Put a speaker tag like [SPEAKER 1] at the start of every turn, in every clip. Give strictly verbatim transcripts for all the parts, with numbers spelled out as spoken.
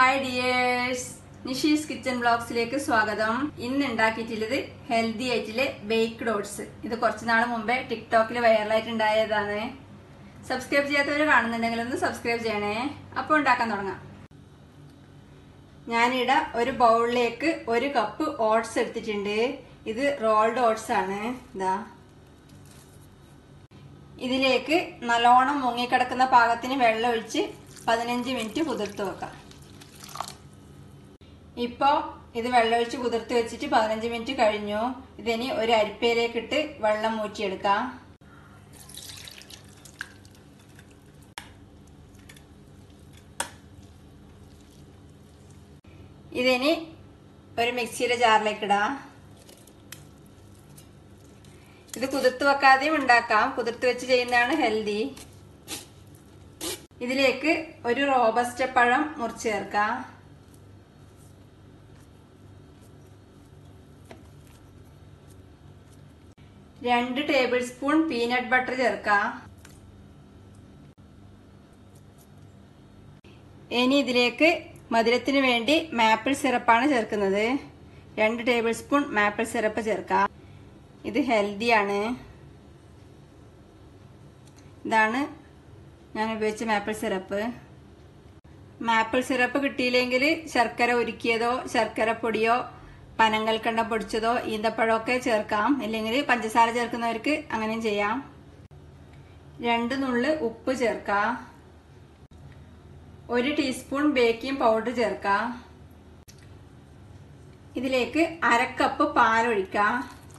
[SPEAKER 1] Hi dears, Nishi's kitchen ബ്ലോഗ്സിലേക്ക് സ്വാഗതം. ഇന്ന് ഉണ്ടാക്കിയിട്ടുള്ളത് ഹെൽത്തി ആയിട്ടുള്ള ബേക്ക്ഡ് ഓട്സ്. ഇത് കുറച്ച് നാൾ മുമ്പേ ടിക്ടോക്കിൽ വൈറലായിട്ടുണ്ടായതാണ്. സബ്സ്ക്രൈബ് ചെയ്യാത്തവർ കാണുന്നുണ്ടെങ്കിൽ ഒന്ന് സബ്സ്ക്രൈബ് ചെയ്യണേ. അപ്പോൾ ഉണ്ടാക്കാൻ തുടങ്ങാം. ഞാനിവിടെ ഒരു ബൗളിലേക്ക് ഒരു കപ്പ് ഓട്സ് എടുത്തിട്ടുണ്ട്. ഇത് റോൾഡ് ഓട്സ് ആണ്. ഇതാ, ഇതിലേക്ക് നല്ലോണം മുങ്ങിക്കിടക്കുന്ന പാകത്തിന് വെള്ളം ഒഴിച്ച് പതിനഞ്ച് മിനിറ്റ് കുതിർത്ത് വെക്കാം. ഇപ്പോ ഇത് വെള്ളമൊഴിച്ച് കുതിർത്ത് വെച്ചിട്ട് പതിനഞ്ച് മിനിറ്റ് കഴിഞ്ഞു. ഇതിനി ഒരു അരിപ്പയിലേക്ക് ഇട്ട് വെള്ളം ഊറ്റിയെടുക്കാം. ഇതിനി ഒരു മിക്സിയുടെ ജാറിലേക്ക് ഇടാം. ഇത് കുതിർത്ത് വെക്കാതെയും ഉണ്ടാക്കാം. കുതിർത്ത് വെച്ച് ചെയ്യുന്നതാണ് ഹെൽത്തി. ഇതിലേക്ക് ഒരു റോബസ്റ്റ പഴം മുറിച്ച് ചേർക്കാം. രണ്ട് ടേബിൾ സ്പൂൺ പീനട്ട് ബട്ടർ ചേർക്കാം. ഇനി ഇതിലേക്ക് മധുരത്തിന് വേണ്ടി മാപ്പിൾ സിറപ്പാണ് ചേർക്കുന്നത്. രണ്ട് ടേബിൾ സ്പൂൺ മാപ്പിൾ സിറപ്പ് ചേർക്കാം. ഇത് ഹെൽത്തിയാണ്. ഇതാണ് ഞാൻ ഉപയോഗിച്ച മാപ്പിൾ സിറപ്പ്. മാപ്പിൾ സിറപ്പ് കിട്ടിയില്ലെങ്കിൽ ശർക്കര ഉരുക്കിയതോ ശർക്കര പൊടിയോ പനങ്കൽക്കണ്ടം പൊടിച്ചതോ ഈന്തപ്പഴമൊക്കെ ചേർക്കാം. അല്ലെങ്കിൽ പഞ്ചസാര ചേർക്കുന്നവർക്ക് അങ്ങനെയും ചെയ്യാം. രണ്ട് നുള്ള് ഉപ്പ് ചേർക്കാം. ഒരു ടീസ്പൂൺ ബേക്കിംഗ് പൗഡർ ചേർക്കാം. ഇതിലേക്ക് അരക്കപ്പ് പാലൊഴിക്കാം.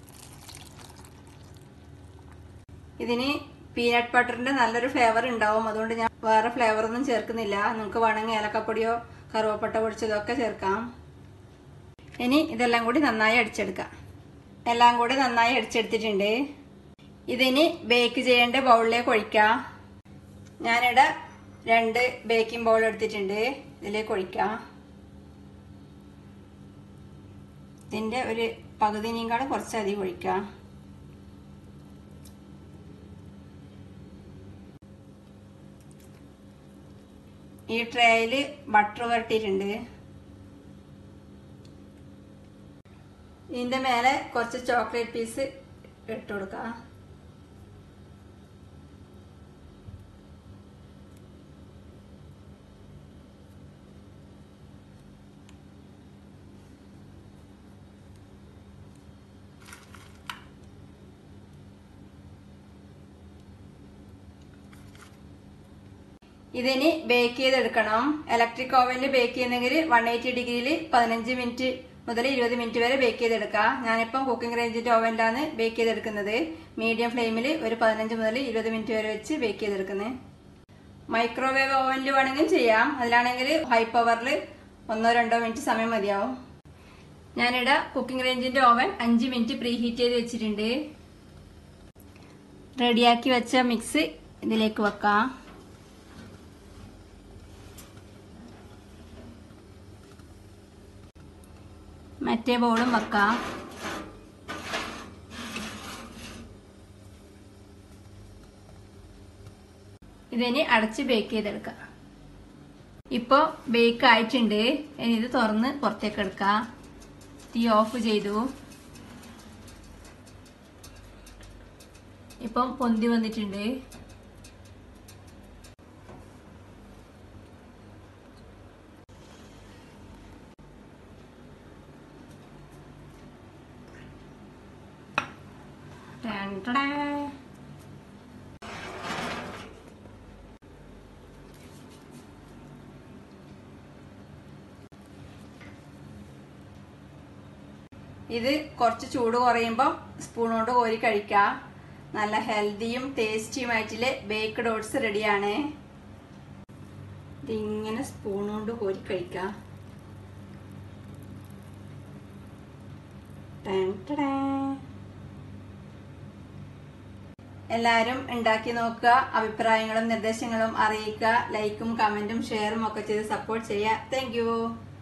[SPEAKER 1] ഇതിന് പീനട്ട് ബട്ടറിന്റെ നല്ലൊരു ഫ്ലേവർ ഉണ്ടാവും. അതുകൊണ്ട് ഞാൻ വേറെ ഫ്ലേവർ ഒന്നും ചേർക്കുന്നില്ല. നിങ്ങൾക്ക് വേണമെങ്കിൽ ഏലക്കപ്പൊടിയോ കറുവപ്പട്ട പൊടിച്ചതോ ഒക്കെ ചേർക്കാം. ഇനി ഇതെല്ലാം കൂടി നന്നായി അടിച്ചെടുക്കാം. എല്ലാം കൂടി നന്നായി അടിച്ചെടുത്തിട്ടുണ്ട്. ഇതിനി ബേക്ക് ചെയ്യേണ്ട ബൗളിലേക്ക് ഒഴിക്കാം. ഞാനിവിടെ രണ്ട് ബേക്കിംഗ് ബൗൾ എടുത്തിട്ടുണ്ട്. ഇതിലേക്ക് ഒഴിക്കാം. ഇതിന്റെ ഒരു പകുതിനേക്കാളും കുറച്ചധികം ഒഴിക്കാം. ഈ ട്രേയില് ബട്ടർ വരട്ടിയിട്ടുണ്ട്. ഇതിന്റെ മേലെ കുറച്ച് ചോക്ലേറ്റ് പീസ് ഇട്ട് കൊടുക്കാം. ഇതിനി ബേക്ക് ചെയ്തെടുക്കണം. ഇലക്ട്രിക് ഓവനിൽ ബേക്ക് ചെയ്യുന്നെങ്കിൽ വൺ എയ്റ്റി ഡിഗ്രിയിൽ പതിനഞ്ച് മിനിറ്റ് മുതൽ ഇരുപത് മിനിറ്റ് വരെ ബേക്ക് ചെയ്തെടുക്കാം. ഞാനിപ്പം കുക്കിംഗ് റേഞ്ചിന്റെ ഓവനിലാണ് ബേക്ക് ചെയ്തെടുക്കുന്നത്. മീഡിയം ഫ്ലെയിമിൽ ഒരു പതിനഞ്ച് മുതൽ ഇരുപത് മിനിറ്റ് വരെ വെച്ച് ബേക്ക് ചെയ്തെടുക്കുന്നത്. മൈക്രോവേവ് ഓവനിൽ വേണമെങ്കിൽ ചെയ്യാം. അതിലാണെങ്കിൽ ഹൈ പവറിൽ ഒന്നോ രണ്ടോ മിനിറ്റ് സമയം മതിയാവും. ഞാനിവിടെ കുക്കിംഗ് റേഞ്ചിന്റെ ഓവൻ അഞ്ച് മിനിറ്റ് പ്രീ ഹീറ്റ് ചെയ്ത് വെച്ചിട്ടുണ്ട്. റെഡിയാക്കി വെച്ച മിക്സ് ഇതിലേക്ക് വെക്കാം. മറ്റേ ബൗളും വെക്കാം. ഇതിനി അടച്ച് ബേക്ക് ചെയ്തെടുക്കാം. ഇപ്പൊ ബേക്ക് ആയിട്ടുണ്ട്. ഇനി ഇത് തുറന്ന് പുറത്തേക്ക് എടുക്കാം. തീ ഓഫ് ചെയ്തു. ഇപ്പം പൊന്തി വന്നിട്ടുണ്ട്. ഇത് കുറച്ച് ചൂട് കുറയുമ്പോൾ സ്പൂൺ കൊണ്ട് കോരി കഴിക്കാം. നല്ല ഹെൽത്തിയും ടേസ്റ്റിയുമായിട്ടുള്ള ബേക്ക്ഡ് ഓട്സ് റെഡിയാണ്. ഇതിങ്ങനെ സ്പൂൺ കൊണ്ട് കോരി കഴിക്കാം. എല്ലാവരും ഉണ്ടാക്കി നോക്കുക. അഭിപ്രായങ്ങളും നിർദ്ദേശങ്ങളും അറിയിക്കുക. ലൈക്കും കമന്റും ഷെയറും ഒക്കെ ചെയ്ത് സപ്പോർട്ട് ചെയ്യുക. Thank U.